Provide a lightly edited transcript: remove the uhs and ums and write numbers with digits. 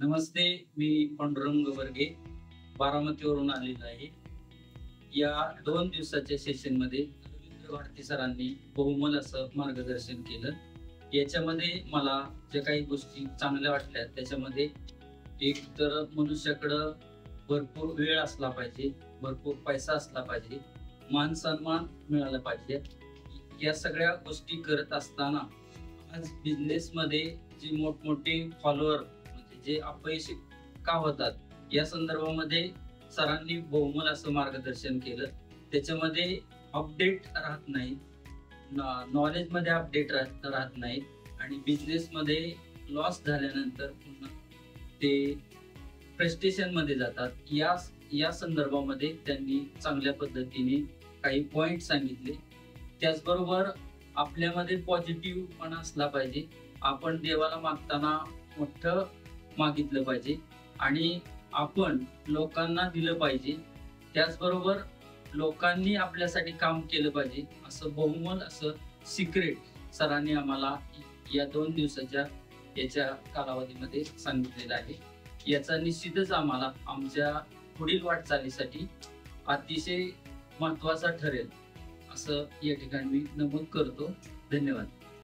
नमस्ते. मी पांडुरंग वर्गे बारामतीवरून आलेलो आहे. या 2 दिवसाच्या सेशनमध्ये रवींद्र भारती सरांनी बहुमोल असं मार्गदर्शन केलं. याच्यामध्ये मला ज्या काही गोष्टी चांगल्या वाटल्या त्याच्यामध्ये एक तर मनुष्याकडं भरपूर वेळ असला पाहिजे, भरपूर पैसा असला पाहिजे, मान सन्मान मिळाला पाहिजे. या सगळ्या गोष्टी करत असताना आज बिझनेसमध्ये जे मोठमोठे फॉलोअर म्हणजे जे अपयशी का होतात या संदर्भामध्ये सरांनी बहुमोल असं मार्गदर्शन केलं. त्याच्यामध्ये अपडेट राहत नाही, नॉलेजमध्ये अपडेट राहत नाही आणि बिझनेसमध्ये लॉस झाल्यानंतर पुन्हा ते फ्रस्ट्रेशन मध्ये जातात. या संदर्भामध्ये त्यांनी चांगल्या पद्धतीने काही पॉइंट सांगितले. त्याचबरोबर आपल्यामध्ये पॉझिटिव्हपणा असला पाहिजे. आपण देवाला मागताना मोठं मागितलं पाहिजे आणि आपण लोकांना दिलं पाहिजे. त्याचबरोबर लोकांनी आपल्यासाठी काम केलं पाहिजे. असं बहुमोल असं सिक्रेट सरांनी आम्हाला या 2 दिवसाच्या याच्या कालावधीमध्ये सांगितलेलं आहे. याचा निश्चितच आम्हाला आमच्या पुढील वाटचालीसाठी अतिशय महत्वाचा ठरेल असं या ठिकाणी मी नमूद करतो. धन्यवाद.